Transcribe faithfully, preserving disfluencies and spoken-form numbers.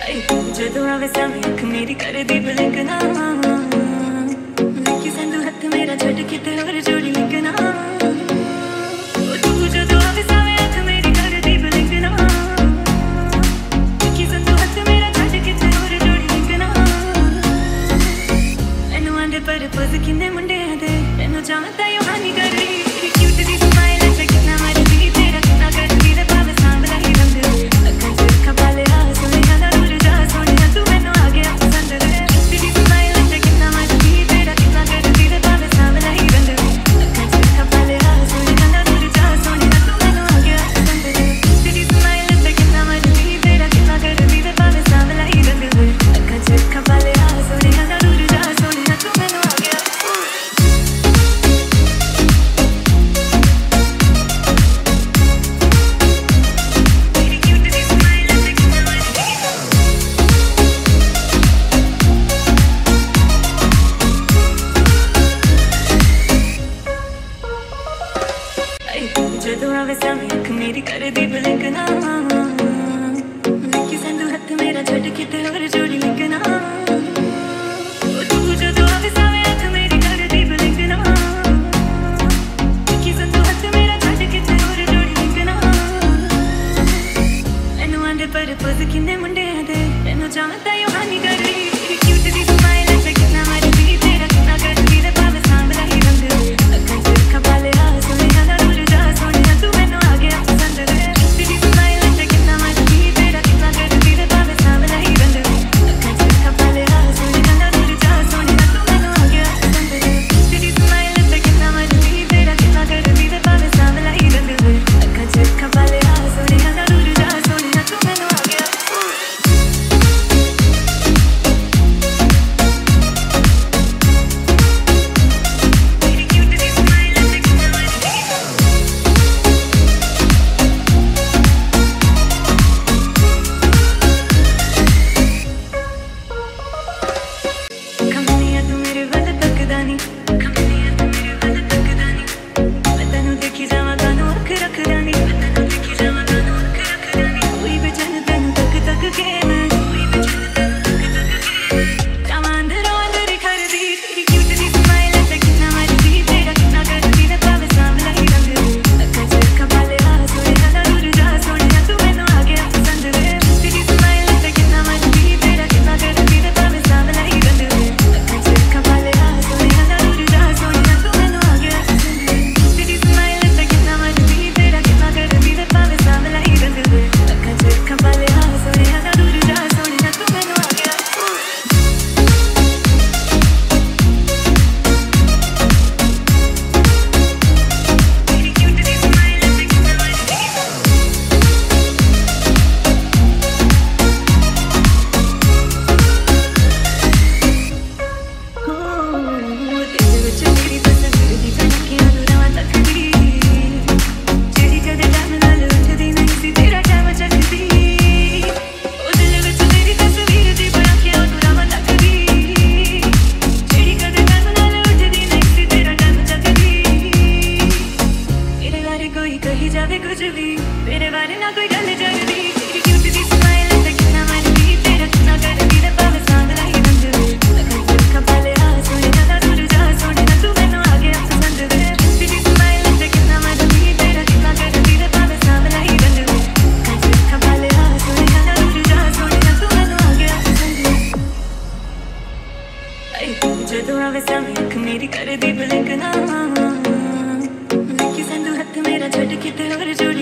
ਜਦੋਂ ਆਵੇ ਸਾਵੇਂ ਅੱਖ ਮੇਰੀ ਕਰਦੀ ਬਲਿੰਕ ਨਾ ਲਿਖੀ ਸੰਦੂ ਹੱਥ ਮੇਰਾ ਛੱਡ ਕਿਤੇ ਹੋਰ ਜੋੜੀ ਲਿੰਕ ਨਾ ਉਹ ਤੂੰ ਜਦੋਂ ਆਵੇ ਸਾਵੇਂ ਅੱਖ ਮੇਰੀ ਕਰਦੀ ਬਲਿੰਕ ਨਾ ਲਿਖੀ ਸੰਦੂ ਹੱਥ ਮੇਰਾ ਛੱਡ ਕਿਤੇ ਹੋਰ ਜੋੜੀ ਲਿੰਕ ਨਾ ਇਹਨੂੰ ਆਂਦੇ ਪਰ ਪੁੱਜ ਕਿੰਨੇ ਮੁੰਡਿਆਂ ਦੇ ਇਹਨੂੰ ਜਾਣਦਾ ਯੋ ਹਾਨੀ ਕਰ ਰਹੀ ਕਿਊਟ ਦੀ ਸਮਾਈਲ ਤੇ ਕਿੰਨਾ ਮਰਦੀ ਤੇਰਾ ਕਿੰਨਾ ਕਰਦੀ ਤੇ ਭਾਵੇਂ ਸਾਂਭਲਾ ਹੀ ਰੰਗ ਅੱਖਾਂ ਚ ਖਪਾਲੇ ਆ ਸੋਹਣਿਆ ਦਾ ਨੂਰ ਜਾ ਸੋਹਣਿਆ ਤੂੰ ਮੈਨੂੰ ਆ ਗਿਆ ਪਸੰਦ ਰੇ ਤੇਰੀ ਸਮਾਈਲ ਤੇ ਕਿੰਨਾ ਮਰਦੀ ਤੇਰਾ ਕਿੰਨਾ ਕਰਦੀ ਤੇ ਭਾਵੇਂ ਸਾਂਭਲਾ ਹੀ ਰੰਗ ਅੱਖਾਂ ਚ ਖਪਾਲੇ ਆ ਸੋਹਣਿਆ ਦਾ ਨੂਰ ਜਾ ਸੋਹਣਿਆ ਤੂੰ ਮੈਨੂੰ ਆ ਗਿਆ ਪਸੰਦ ਰੇ ਤੇਰੀ ਸਮਾਈਲ ਤੇ ਕਿੰਨਾ ਮਰਦੀ ਤੇਰਾ ਕਿੰਨਾ ਕਰਦੀ ਤੇ ਭਾਵੇਂ ਸਾਂਭਲਾ ਹੀ ਰੰਗ ਅੱਖਾਂ ਚ ਖਪਾਲੇ ਆ ਸੋਹਣਿਆ ਦਾ ਨੂਰ ਜਾ ਸੋਹਣਿਆ ਤੂੰ ਮੈਨੂੰ ਆ ਗਿਆ ਜਦੋਂ ਆਵੇ ਸਾਵੇਂ ਅੱਖ ਮੇਰੀ ਕਰਦੀ ਬਲਿੰਕ ਨਾ ਲਿਖੀ ਸੰਦੂ ਹੱਥ ਮੇਰਾ ਛੱਡ ਕਿਤੇ ਹੋਰ ਜੋੜੀ ਲਿੰਕ ਨਾ ਉਹ ਤੂੰ ਜਦੋਂ ਆਵੇ ਸਾਵੇਂ ਅੱਖ ਮੇਰੀ ਕਰਦੀ ਬਲਿੰਕ ਨਾ ਲਿਖੀ ਸੰਦੂ ਹੱਥ ਮੇਰਾ ਛੱਡ ਕਿਤੇ ਹੋਰ ਜੋੜੀ ਲਿੰਕ ਨਾ ਇਹਨੂੰ ਆਂਦੇ ਪਰ ਪੁੱਜ ਕਿੰਨੇ ਮੁੰਡਿਆਂ ਦੇ ਇਹਨੂੰ ਜਾਣਦਾ ਯੋ ਹਾਨੀ ਕਰ ਰਹੀ ਕਿਊਟ ਦੀ ਸਮਾਈਲ ਤੇ ਕਿੰਨਾ ਮਰਦੀ ਤੇਰਾ ਕਿੰਨਾ ਕਰਦੀ ਤੇ ਭਾਵੇਂ ਸਾਂਭਲਾ ਹੀ ਰੰਗ ਅੱਖਾਂ ਚ ਖਪਾਲੇ ਆ ਸੋਹਣਿਆ ਦਾ ਨੂਰ ਜਾ ਸੋਹਣਿਆ ਤੂੰ ਮੈਨੂੰ ਆ ਗਿਆ ਪਸੰਦ ਰੇ ਤੇਰੀ ਸਮਾਈਲ ਤੇ ਕਿੰਨਾ ਮਰਦੀ ਤੇਰਾ ਕਿੰਨਾ ਕਰਦੀ ਤੇ ਭਾਵੇਂ ਸਾਂਭਲਾ ਹੀ ਰੰਗ ਅੱਖਾਂ ਚ ਖਪਾਲੇ ਆ ਸੋਹਣਿਆ ਦਾ ਨੂਰ ਜਾ ਸੋਹਣਿਆ ਤੂੰ ਮੈਨੂੰ ਆ ਗਿਆ ਪਸੰਦ ਰੇ ਤੇਰੀ ਸਮਾਈਲ ਤੇ ਕਿੰਨਾ ਮਰਦੀ ਤੇਰਾ ਕਿੰਨਾ ਕਰਦੀ ਤੇ ਭਾਵੇਂ ਸਾਂਭਲਾ ਹੀ ਰੰਗ ਅੱਖਾਂ ਚ ਖਪਾਲੇ ਆ ਸੋਹਣਿਆ ਦਾ ਨੂਰ ਜਾ ਸੋਹਣਿਆ ਤੂੰ ਮੈਨੂੰ ਆ ਗਿਆ ਜਦੋਂ ਆਵੇ ਸਾਵੇਂ ਅੱਖ ਮੇਰੀ ਕਰਦੀ ਬਲਿੰਕ ਨਾ ਲਿਖੀ ਸੰਦੂ ਹੱਥ ਮੇਰਾ ਛੱਡ ਕਿਤੇ ਹੋਰ ਜੋੜੀ